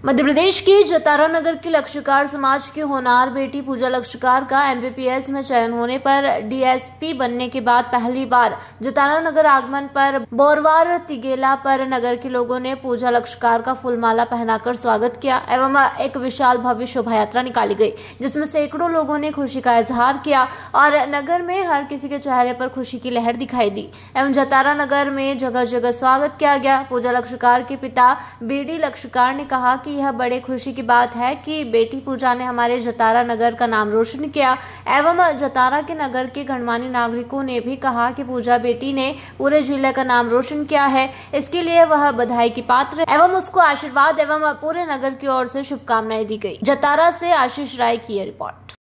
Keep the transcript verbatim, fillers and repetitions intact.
मध्य प्रदेश के जतारा नगर की लक्षकार समाज की होनार बेटी पूजा लक्षकार का एमबीपीएस में चयन होने पर डीएसपी बनने के बाद पहली बार जतारा नगर आगमन पर बोरवार तिगेला पर नगर के लोगों ने पूजा लक्षकार का फूलमाला पहनाकर स्वागत किया एवं एक विशाल भव्य शोभा यात्रा निकाली गई, जिसमें सैकड़ों लोगों ने खुशी का इजहार किया और नगर में हर किसी के चेहरे पर खुशी की लहर दिखाई दी एवं जतारा नगर में जगह जगह स्वागत किया गया। पूजा लक्षकार के पिता बीडी लक्षकार ने कहा कि यह बड़े खुशी की बात है कि बेटी पूजा ने हमारे जतारा नगर का नाम रोशन किया एवं जतारा के नगर के गणमान्य नागरिकों ने भी कहा कि पूजा बेटी ने पूरे जिले का नाम रोशन किया है, इसके लिए वह बधाई की पात्र एवं उसको आशीर्वाद एवं पूरे नगर की ओर से शुभकामनाएं दी गई। जतारा से आशीष राय की रिपोर्ट।